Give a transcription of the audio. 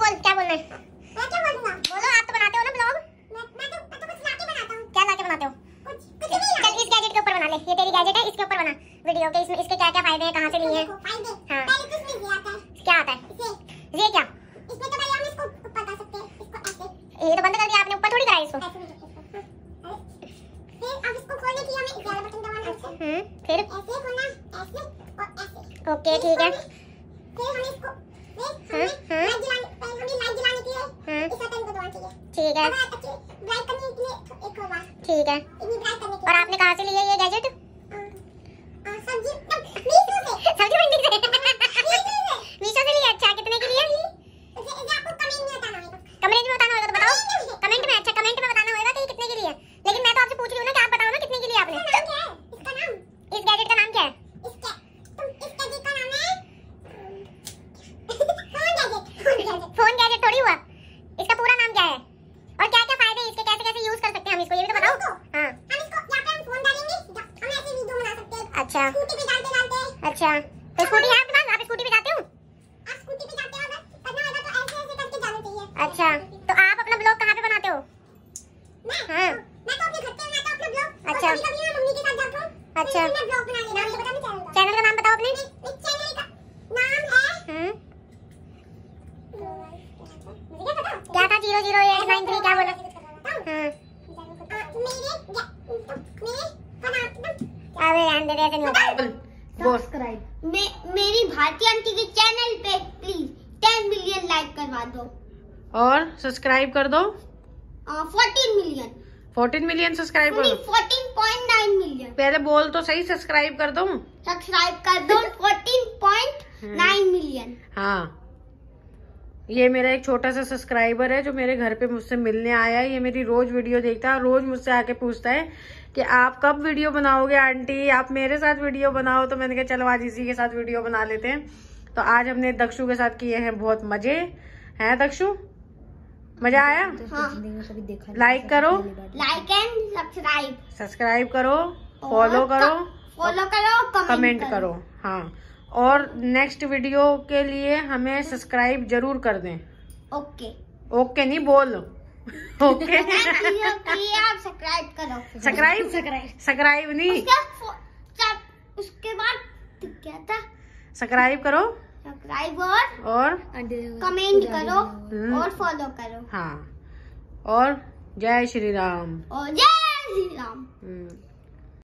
बोल क्या बोलना है। मैं क्या बोलूंगा? बोलो, आप तो बनाते हो ना ब्लॉग। मैं तो कुछ लाके बनाता हूं। क्या लाके बनाते हो? कुछ भी। चल इस गैजेट के ऊपर बना ले, ये तेरी गैजेट है, इसके ऊपर बना वीडियो के। इसमें इसके क्या क्या फायदे हैं, कहां से लिए हैं? फायदे हां, पहले तो इसमें ये आता है। क्या आता है? ये क्या? इसमें तो भाई हम इसको ऊपर कर सकते हैं, इसको ऐसे। ये तो बंद कर दिया आपने, ऊपर थोड़ी कराया इसको। फिर अब इसको खोलने के लिए हमें ये वाला बटन दबाना है। फिर ऐसे खोलना, ऐसे और ऐसे। ओके ठीक है। फिर हमें इसको लाइट जलाने के लिए इस बटन को दबाना चाहिए। ठीक है। ब्राइट करने के लिए एक और बार। ठीक है। इतनी ब्राइट करने के लिए। और आपने कहां से लिया ये गैजेट? सब्जी मंडी से। मीशो से लिया? अच्छा, कितने की लिया? आपको कमेंट में बताना होगा। कमेंट में बताना होगा तो बताओ कमेंट में। अच्छा, कमेंट में बताना होगा कि कितने की ली है। लेकिन मैं तो आपसे पूछ रही हूं ना कि आप बताओ ना कितने की ली आपने। इसका नाम, इस गैजेट का नाम क्या है? इस गैजेट का नाम है फोन गैजेट थोड़ी हुआ। इसका पूरा नाम क्या है और क्या क्या फायदे इसके, कैसे कैसे यूज कर सकते हैं हम इसको, ये भी तो बताओ। हां, हम इसको यहाँ पे हम फोन डालेंगे, हम ऐसे वीडियो बना सकते हैं। अच्छा, स्कूटी पे डालते। अच्छा, तो स्कूटी है आपके पास? आप स्कूटी पे जाते हो? आप स्कूटी पे जाते हो? अगर करना होगा तो ऐसे ऐसे करके जाना चाहिए। अच्छा, तो आप अपना ब्लॉग कहाँ पे बनाते हो? मैं तो अपने घर पे बनाता हूं अपना ब्लॉग। अच्छा, कभी मैं मम्मी के साथ जाता हूँ। अच्छा, मैं ब्लॉग बना लेना। आपको पता नहीं चैनल का नाम बताओ अपने। चैनल का नाम है क्या था? 00893 क्या बोला? अरे रहने दे, ऐसे नहीं होता। सब्सक्राइब मेरी भारती आंटी के चैनल पे प्लीज 10 मिलियन लाइक करवा दो और सब्सक्राइब कर दो 14 मिलियन सब्सक्राइब कर दो। 14.9 मिलियन। पहले बोल तो सही, सब्सक्राइब कर दो। सब्सक्राइब कर दो 14.9 मिलियन। हाँ, ये मेरा एक छोटा सा सब्सक्राइबर है जो मेरे घर पे मुझसे मिलने आया है। ये मेरी रोज वीडियो देखता है और रोज मुझसे आके पूछता है कि आप कब वीडियो बनाओगे आंटी, आप मेरे साथ वीडियो बनाओ। तो मैंने कहा चलो आज इसी के साथ वीडियो बना लेते हैं। तो आज हमने दक्षु के साथ किए हैं बहुत मजे हैं। दक्षु, मजा आया? हाँ। लाइक करो, लाइक एंड सब्सक्राइब करो, फॉलो करो, कमेंट करो। हाँ, और नेक्स्ट वीडियो के लिए हमें सब्सक्राइब जरूर कर दें। ओके नहीं बोल ओके। आप सब्सक्राइब करो। सब्सक्राइब नहीं, उसके बाद क्या था? सब्सक्राइब करो, सब्सक्राइब और कमेंट करो और फॉलो करो। हाँ, और जय श्री राम। और जय श्री राम।